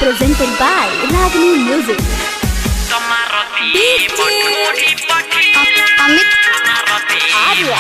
presented by Ragini Music. Amit Arya.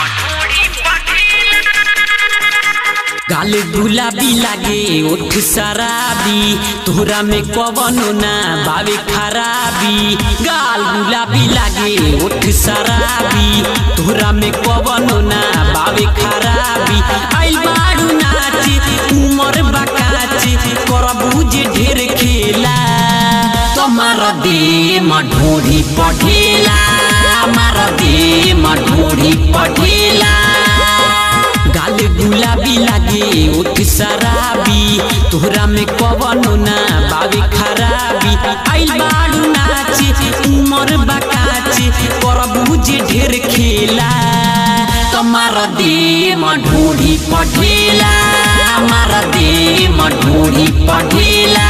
गाल गुलाबी लागे ओठ शराबी तोहरा में कवनो ना बावे खराबी। गाल गुलाबी लागे ओठ शराबी तोहरा में कवनो ना बावे खराबी। आइल बाड़ू नाचे उमर बाकाचे करबू जे ढेर खेला तमार दे मढोड़ी पढ़ेला मार दे मढोड़ी पढ़ेला। गाल गुलाबी लागे ओठ शराबी तोहरा में कवनो ना बावे खराबी। आइल बाड़ू नाचे उमर बाकाचे करबू जे ढेर खेला तमार दे मढोड़ी पढ़ेला मार दे मढोड़ी पढ़ेला।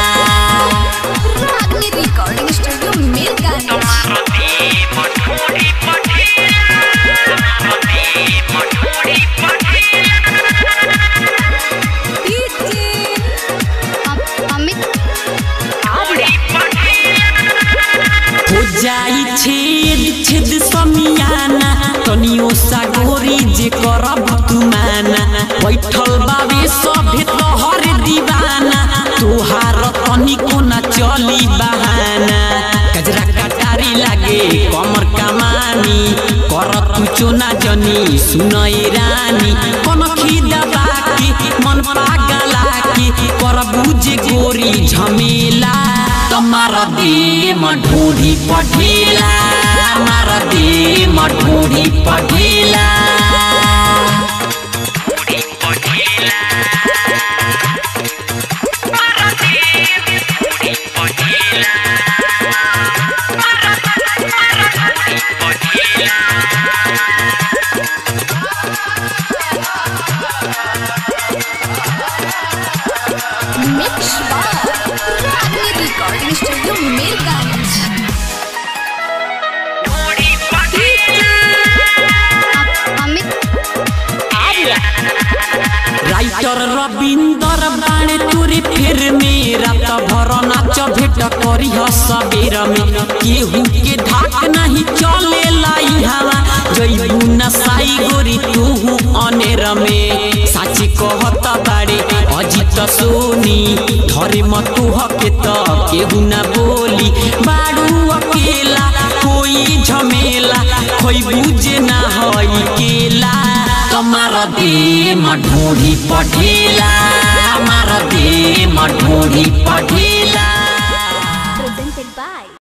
Ragini Recording Studio Mirganj. Amit Arya. हो जाई छेद छेद समियाना तनियो सागोरी जे करब तुमाना। बैठल बावे सभे तोहर दीवाना तोहार तनिको ना चली बहाना। कजरा कटारी लागे कमर कमानी कर तू चोना जनी सुनई रानी। कनखी दबा के मन पागला के करबू जे गोरी झमेला तमार दे मढोड़ी पढ़ेला मार दे मढोड़ी पढ़ेला। Mix by Ragini Recording Studio Mirganj. Amit Arya. Writer Ravinder बाणे तोरे फेर में रात भर नाच भेट करी सबेर में। केहू के धाक नहीं चले लाई हवा जईबू नसाई गोरी तूहू अनेर में। साची कहत बाड़े अजित सोनी धरे मतुह के त केहू ना बोली बाड़ू अकेला कोई झमेला खोईबू जे ना हई केला तमार दे मढोड़ी पढ़ेला मार दे